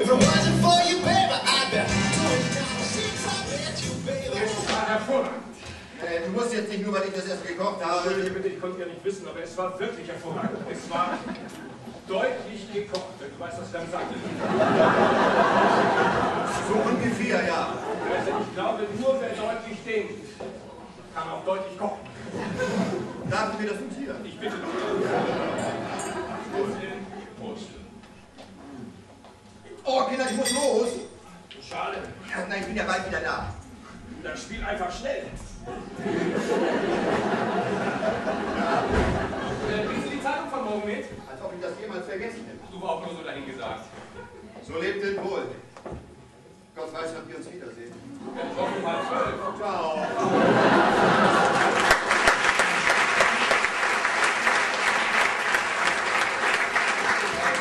If it wasn't for you, baby, I'd be doing now since I met you, baby. Es war hervorragend. Du musst jetzt nicht nur, weil ich das erst gekocht habe. Entschuldige bitte, ich konnte ja nicht wissen, aber es war wirklich hervorragend. Es war deutlich gekocht, wenn du weißt, was ich damit sagte. So ungefähr, ja. Also ich glaube, nur wer deutlich denkt, kann auch deutlich kochen. Darf ich mir das notieren? Ich bitte doch. Prost. Oh, Kinder, ich muss los. Schade. Ja, nein, ich bin ja bald wieder da. Dann spiel einfach schnell. Bringst du die Zeitung von morgen mit? Als ob ich das jemals vergessen hätte. Du war auch nur so dahingesagt. So lebt denn wohl. Gott weiß, wann wir uns wiedersehen. Ja, ich hoffe mal 12. Ciao.